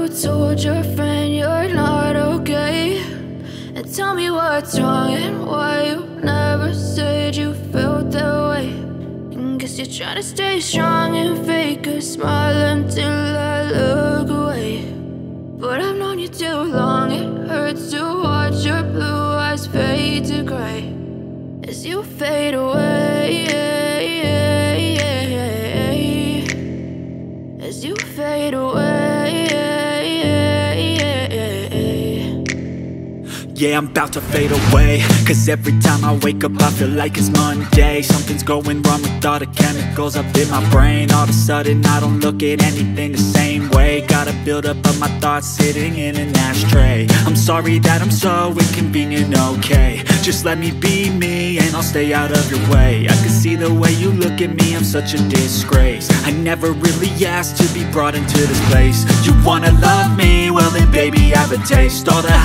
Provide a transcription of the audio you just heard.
told your friend you're not okay? And tell me what's wrong and why you never said you felt that way. And guess you're trying to stay strong and fake a smile until I look away. But I've known you too long, it hurts to watch your blue eyes fade to gray as you fade away, as you fade away. Yeah, I'm about to fade away, cause every time I wake up I feel like it's Monday. Something's going wrong with all the chemicals up in my brain. All of a sudden I don't look at anything the same way. Gotta build up of my thoughts sitting in an ashtray. I'm sorry that I'm so inconvenient, okay? Just let me be me and I'll stay out of your way. I can see the way you look at me, I'm such a disgrace. I never really asked to be brought into this place. You wanna love me? Well then baby, have a taste. All the